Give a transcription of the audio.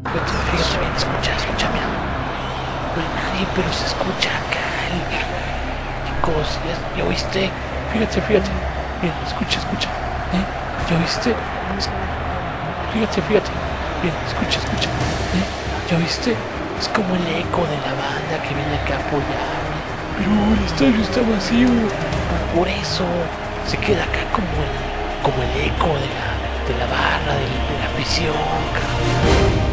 Fíjate bien, escucha, mira. No hay nadie, pero se escucha acá. Chicos, ¿ya oíste? Fíjate. Bien, escucha. ¿Ya oíste? Fíjate. Bien, escucha. ¿Ya oíste? Es como el eco de la banda que viene acá a apoyarme. Pero el estadio está vacío. Por eso se queda acá como el eco de la barra, de la afición, cabrón.